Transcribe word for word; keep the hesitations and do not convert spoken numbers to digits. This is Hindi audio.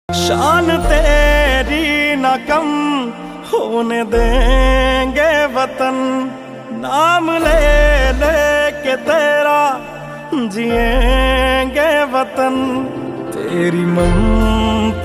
शान तेरी न कम होने देंगे वतन, नाम ले ले के तेरा जिएंगे वतन। तेरी मम